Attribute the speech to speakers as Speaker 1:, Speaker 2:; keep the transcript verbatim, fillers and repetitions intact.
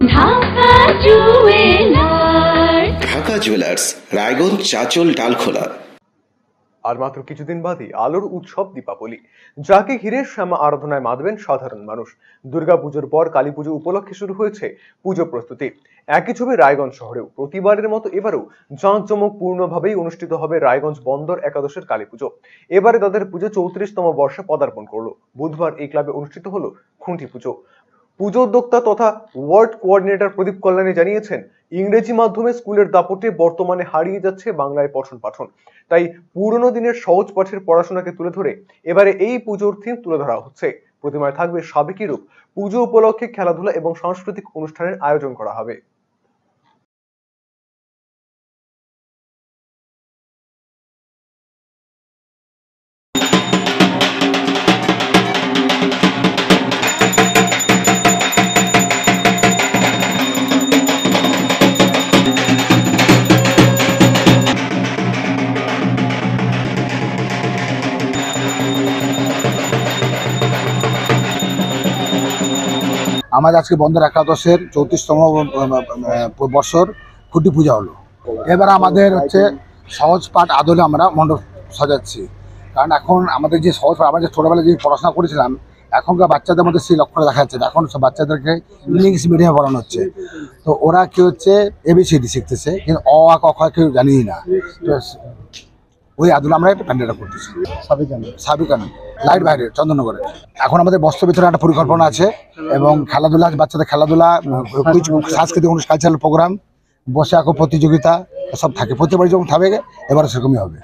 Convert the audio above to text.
Speaker 1: Dhaka jewellers,
Speaker 2: Dhaka jewellers, Raiganj, Chanchal, Dalkhola.
Speaker 3: আর মাত্র কিছুদিন বাদই আলোর উৎসব দীপাবলি, যাকে ঘিরে শ্যামা আরাধনায় মাতবেন সাধারণ মানুষ। দুর্গাপুজোর পর কালী পুজো উপলক্ষে শুরু হয়েছে পুজো প্রস্তুতি। একই ছবি রায়গঞ্জ শহরেও প্রতিবারের মতো এবারেও জাঁকজমকপূর্ণভাবেই অনুষ্ঠিত হবে রায়গঞ্জ বন্দর একাদশের কালী পুজো। এবারে তাদের পুজো চৌত্রিশতম বর্ষে পদার্পণ করলো। বুধবার এই ক্লাবে অনুষ্ঠিত হলো খুঁটি পুজো। পুজো উদ্যোক্তা তথা ওয়ার্ড কোঅর্ডিনেটর প্রদীপ কল্যাণী জানিয়েছেন, ইংরেজি মাধ্যমে স্কুলের দাপটে বর্তমানে হারিয়ে যাচ্ছে বাংলায় পঠন পাঠন। তাই পুরনো দিনের সহজ পাঠের পড়াশোনাকে তুলে ধরে এবারে এই পুজোর থিম তুলে ধরা হচ্ছে। প্রতিমায় থাকবে সাবেকি রূপ। পুজো উপলক্ষে খেলাধুলা এবং সাংস্কৃতিক অনুষ্ঠানের আয়োজন করা হবে।
Speaker 4: আমাদের আজকে বন্দর একাদশের চৌত্রিশতম বছর খুঁটি পূজা হলো। এবার আমাদের হচ্ছে সহজ পাঠ আদলে আমরা মণ্ডপ সাজাচ্ছি, কারণ এখন আমাদের যে সহজ পাঠ, আমরা যে ছোটোবেলায় যে পড়াশোনা করেছিলাম, এখনকার বাচ্চাদের মধ্যে সেই লক্ষ্যটা দেখা যাচ্ছে। এখন সব বাচ্চাদেরকে ইংলিশ মিডিয়ামে পড়ানো হচ্ছে, তো ওরা কি হচ্ছে এবিসিডি শিখতেছে, কিন্তু অ আ ক খ কেউ জানিই না। তো ওই আদলে আমরা একটা প্যান্ডেলটা করতেছি। সাবিকানন্দ লাইট বাইরে চন্দননগরে। এখন আমাদের বস্ত্র বিতরণের একটা পরিকল্পনা আছে, এবং খেলাধুলা, বাচ্চাদের খেলাধুলা, সাংস্কৃতিক অনুষ্ঠান, কালচারাল প্রোগ্রাম, বসে আঁকো প্রতিযোগিতা সব থাকে। প্রতিবার যেমন থাকবে এবার সেরকমই হবে।